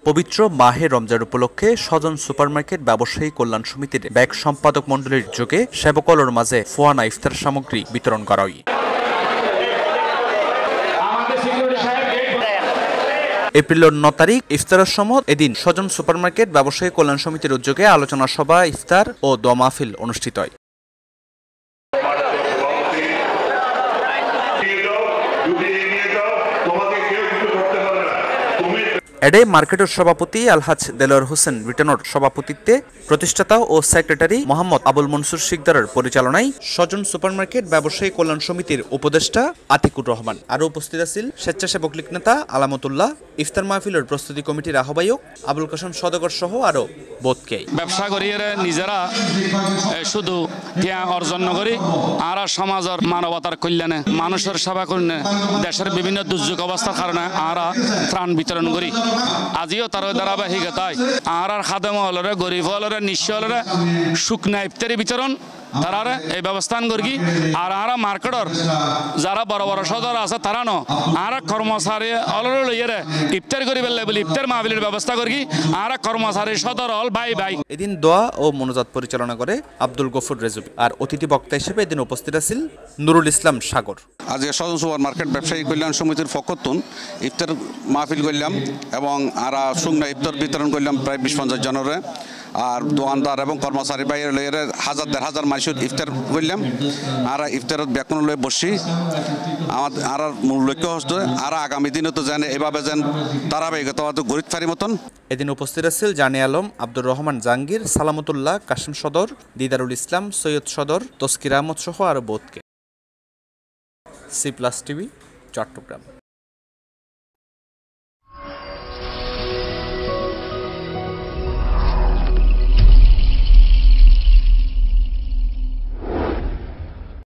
পবিত্র মাহে রমজান উপলক্ষে স্বজন সুপারমার্কেট ব্যবসায়ী কল্যাণ সমিতির ব্যাগ সম্পাদক মণ্ডলীর উদ্যোগে সেবকলর মাঝে ফোয়ানা ইফতার সামগ্রী বিতরণ করা হয়। এপ্রিলের 9 তারিখ ইফতারের সময় এদিন স্বজন সুপারমার্কেট ব্যবসায়ী কল্যাণ সমিতির উদ্যোগে আলোচনা সভা, ইফতার ও দোয়া মাহফিল অনুষ্ঠিত হয়। এডে মার্কেটের সভাপতি আলহাজ দেলোয়ার হোসেন রিটানোর সভাপতিত্বে প্রতিষ্ঠাতা ও সেক্রেটারি মোহাম্মদ আবুল মনসুর শিকদারের পরিচালনায় স্বজন সুপারমার্কেট ব্যবসায়ী কল্যাণ সমিতির উপদেষ্টা আতিকুর রহমান আরও উপস্থিত আছেন স্বেচ্ছাসেবক লীগ নেতা আলামতুল্লাহ, ইফতার মাহফিলের প্রস্তুতি কমিটির আহ্বায়ক আবুল কাসেম সদগর সহ আরও বোধকে ব্যবসা করিয়ে নিজেরা শুধু জ্ঞান অর্জন করি আর সমাজের মানবতার কল্যাণে মানুষের সেবা করলে দেশের বিভিন্ন দুর্যোগ অবস্থার কারণে আরা ত্রাণ বিতরণ করি। আজিও তার ধারাবাহিকতায় আর খাদেম হলরে গরিব হলরে নিঃস্ব হলরে শুকনা ইফতারি বিতরণ তারা এই ব্যবস্থা করি। আর আর মার্কেটর যারা বড় বড় সদর আছে তারা আর কর্মচারী অলরে লইয়ে ইফতার করি বলে ইফতার মাহফিলের ব্যবস্থা করি। আর কর্মচারী সদর হল ভাই ভাই। এদিন দোয়া ও মোনাজাত পরিচালনা করে আব্দুল গফুর রেজবি। আর অতিথি বক্তা হিসেবে এদিন উপস্থিত আছেন নুরুল ইসলাম সাগর। আজ স্বজন সুপার মার্কেট ব্যবসায়ী কল্যাণ সমিতির পক্ষতুন ইফতার মাহফিল করলাম এবং আর শুকনা ইফতার বিতরণ করলাম প্রায় 20-50 জনের। আর দোকানদার এবং কর্মচারী বাইরে লইয়ে 1000-1500 মানুষের ইফতার করলাম। আর ইফতারের ব্যাকুন লয়ে বসি আমাদের আর মূল লক্ষ্য হচ্ছে আর আগামী দিনে তো জানে এভাবে যেন ধারাবাহিকতা গরিব ফারি মতন। এদিন উপস্থিত আছেন জানে আলম, আব্দুর রহমান জাহাঙ্গীর, সালামতুল্লাহ, কাশিম সদর, দিদারুল ইসলাম, সৈয়দ সদর, তস্কির আহমদ সহ আরও বোধকে। C+ TV, Chittagong.